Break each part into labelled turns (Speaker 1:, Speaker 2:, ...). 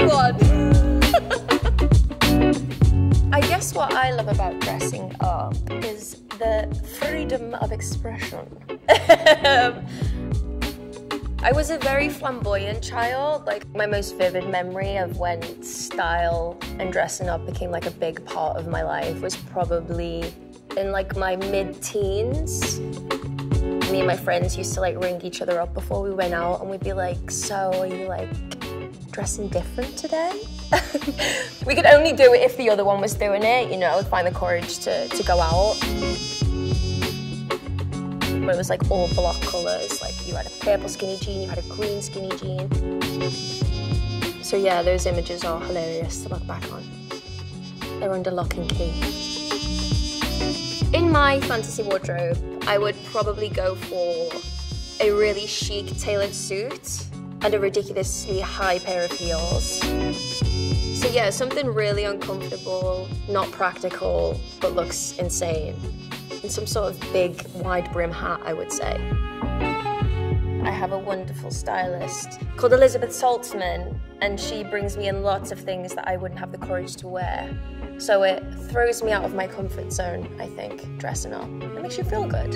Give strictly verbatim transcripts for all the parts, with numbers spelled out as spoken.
Speaker 1: good one. I guess what I love about dressing up is the freedom of expression. I was a very flamboyant child. Like, my most vivid memory of when style and dressing up became like a big part of my life was probably in like my mid-teens. Me and my friends used to like ring each other up before we went out and we'd be like, so are you like dressing different today? We could only do it if the other one was doing it, you know, find the courage to, to go out. But it was like all block colours, like you had a purple skinny jean, you had a green skinny jean. So yeah, those images are hilarious to look back on. They're under lock and key. In my fantasy wardrobe, I would probably go for a really chic tailored suit and a ridiculously high pair of heels. So yeah, something really uncomfortable, not practical, but looks insane. And some sort of big, wide brim hat, I would say. I have a wonderful stylist called Elizabeth Saltzman, and she brings me in lots of things that I wouldn't have the courage to wear. So it throws me out of my comfort zone, I think, dressing up. It makes you feel good.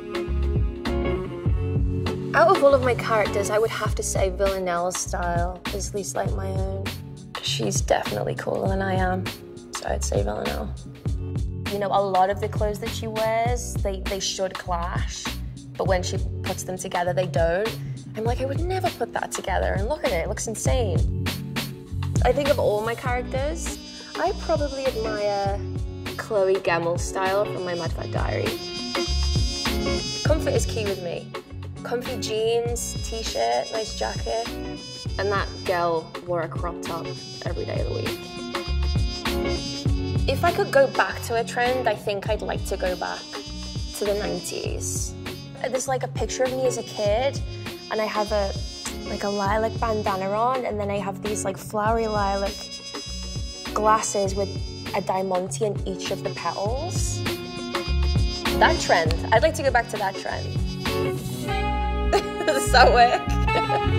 Speaker 1: Out of all of my characters, I would have to say Villanelle's style is least like my own. She's definitely cooler than I am, so I'd say Villanelle. You know, a lot of the clothes that she wears, they, they should clash, but when she puts them together, they don't. I'm like, I would never put that together, and look at it, it looks insane. I think of all my characters, I probably admire Chloe Gemmel's style from My Mad Fat Diary. Comfort is key with me. Comfy jeans, t-shirt, nice jacket, and that girl wore a crop top every day of the week. If I could go back to a trend, I think I'd like to go back to the nineties. There's like a picture of me as a kid, and I have a like a lilac bandana on, and then I have these like flowery lilac glasses with a diamante in each of the petals. That trend, I'd like to go back to that trend. Does that work?